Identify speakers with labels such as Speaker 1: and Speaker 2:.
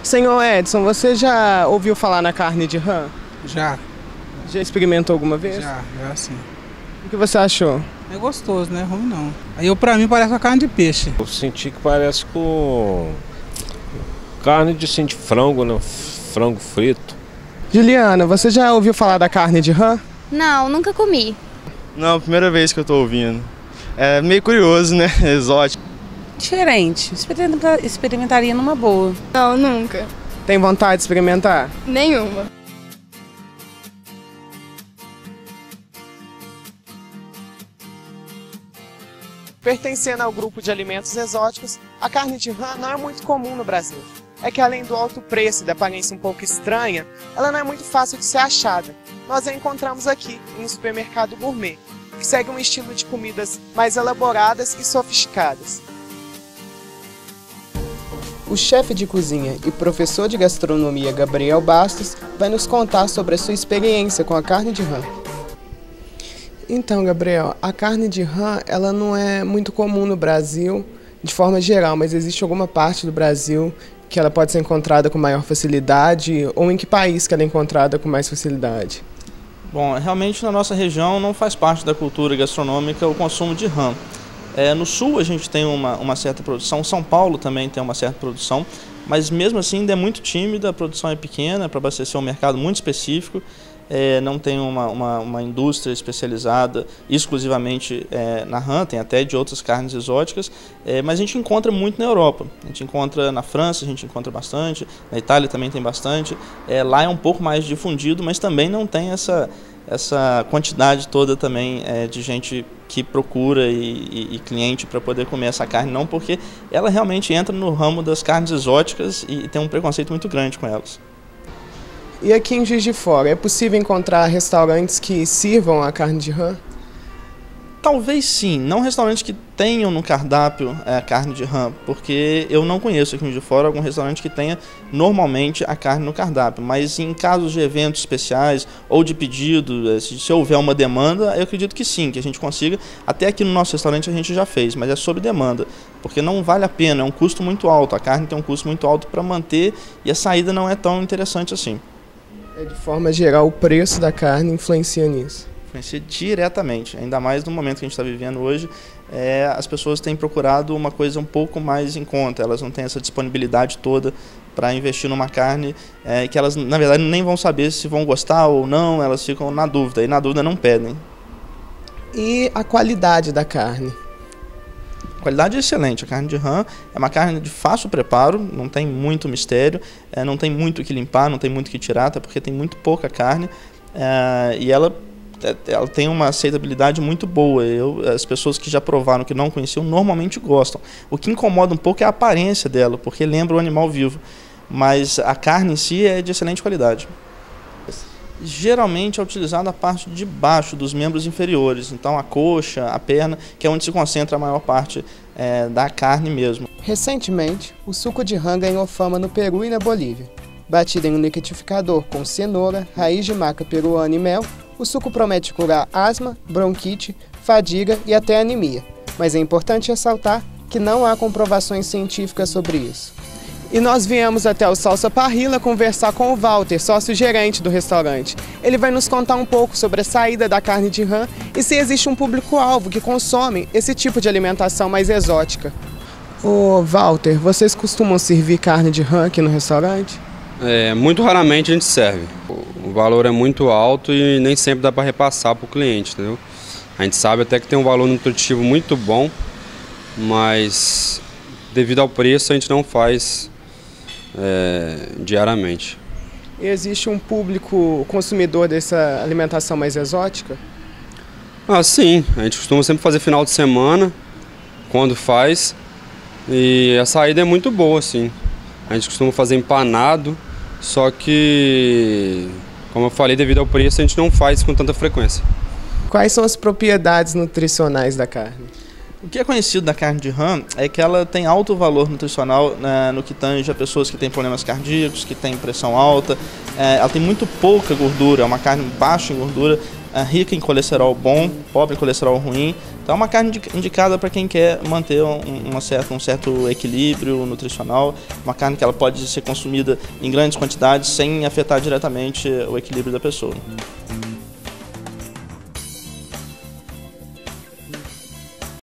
Speaker 1: Senhor Edson, você já ouviu falar na carne de rã?
Speaker 2: Já,
Speaker 1: Já experimentou alguma vez?
Speaker 2: já sim.
Speaker 1: O que você achou?
Speaker 2: É gostoso, né? Ruim não. Aí pra mim parece uma carne de peixe.
Speaker 3: Eu senti que parece com carne de, assim, de frango, né? Frango frito.
Speaker 1: Juliana, você já ouviu falar da carne de rã?
Speaker 4: Não, nunca comi.
Speaker 5: Não, primeira vez que eu tô ouvindo. É meio curioso, né? Exótico.
Speaker 6: Diferente. Experimentaria numa boa.
Speaker 4: Não, nunca.
Speaker 1: Tem vontade de experimentar?
Speaker 4: Nenhuma.
Speaker 1: Pertencendo ao grupo de alimentos exóticos, a carne de rã não é muito comum no Brasil. É que além do alto preço e da aparência um pouco estranha, ela não é muito fácil de ser achada. Nós a encontramos aqui, em um supermercado gourmet, que segue um estilo de comidas mais elaboradas e sofisticadas. O chefe de cozinha e professor de gastronomia Gabriel Bastos vai nos contar sobre a sua experiência com a carne de rã. Então, Gabriel, a carne de rã ela não é muito comum no Brasil, de forma geral, mas existe alguma parte do Brasil que ela pode ser encontrada com maior facilidade, ou em que país que ela é encontrada com mais facilidade?
Speaker 7: Bom, realmente na nossa região não faz parte da cultura gastronômica o consumo de rã. No sul a gente tem uma certa produção, São Paulo também tem uma certa produção, mas mesmo assim ainda é muito tímida, a produção é pequena para abastecer um mercado muito específico. Não tem uma indústria especializada exclusivamente na rã, tem até de outras carnes exóticas, mas a gente encontra muito na Europa. A gente encontra na França, a gente encontra bastante, na Itália também tem bastante. Lá é um pouco mais difundido, mas também não tem essa quantidade toda também de gente que procura e cliente para poder comer essa carne, não, porque ela realmente entra no ramo das carnes exóticas e tem um preconceito muito grande com elas.
Speaker 1: E aqui em Juiz de Fora, é possível encontrar restaurantes que sirvam a carne de rã?
Speaker 7: Talvez sim, não restaurantes que tenham no cardápio a carne de rã, porque eu não conheço aqui em Juiz de Fora algum restaurante que tenha normalmente a carne no cardápio, mas em casos de eventos especiais ou de pedido, se houver uma demanda, eu acredito que sim, que a gente consiga. Até aqui no nosso restaurante a gente já fez, mas é sob demanda, porque não vale a pena, é um custo muito alto, a carne tem um custo muito alto para manter e a saída não é tão interessante assim.
Speaker 1: De forma geral, o preço da carne influencia nisso?
Speaker 7: Influencia diretamente, ainda mais no momento que a gente está vivendo hoje. As pessoas têm procurado uma coisa um pouco mais em conta, elas não têm essa disponibilidade toda para investir numa carne que elas, na verdade, nem vão saber se vão gostar ou não, elas ficam na dúvida, e na dúvida não pedem.
Speaker 1: E a qualidade da carne?
Speaker 7: A qualidade é excelente, a carne de rã é uma carne de fácil preparo, não tem muito mistério, não tem muito o que limpar, não tem muito o que tirar, até porque tem muito pouca carne e ela tem uma aceitabilidade muito boa. As pessoas que já provaram, que não conheciam, normalmente gostam. O que incomoda um pouco é a aparência dela, porque lembra um animal vivo, mas a carne em si é de excelente qualidade. Geralmente é utilizada a parte de baixo dos membros inferiores, então a coxa, a perna, que é onde se concentra a maior parte da carne mesmo.
Speaker 1: Recentemente, o suco de rã ganhou fama no Peru e na Bolívia. Batido em um liquidificador com cenoura, raiz de maca peruana e mel, o suco promete curar asma, bronquite, fadiga e até anemia. Mas é importante ressaltar que não há comprovações científicas sobre isso. E nós viemos até o Salsa Parrilla conversar com o Walter, sócio-gerente do restaurante. Ele vai nos contar um pouco sobre a saída da carne de rã e se existe um público-alvo que consome esse tipo de alimentação mais exótica. Ô Walter, vocês costumam servir carne de rã aqui no restaurante?
Speaker 8: Muito raramente a gente serve. O valor é muito alto e nem sempre dá para repassar para o cliente, entendeu? A gente sabe até que tem um valor nutritivo muito bom, mas devido ao preço a gente não faz diariamente.
Speaker 1: E existe um público consumidor dessa alimentação mais exótica?
Speaker 8: Sim, a gente costuma sempre fazer final de semana, quando faz, e a saída é muito boa, assim. A gente costuma fazer empanado, só que, como eu falei, devido ao preço a gente não faz com tanta frequência.
Speaker 1: Quais são as propriedades nutricionais da carne?
Speaker 7: O que é conhecido da carne de rã é que ela tem alto valor nutricional no que tange a pessoas que têm problemas cardíacos, que têm pressão alta. Ela tem muito pouca gordura, é uma carne baixa em gordura, rica em colesterol bom, pobre em colesterol ruim. Então é uma carne indicada para quem quer manter um certo equilíbrio nutricional, uma carne que ela pode ser consumida em grandes quantidades sem afetar diretamente o equilíbrio da pessoa.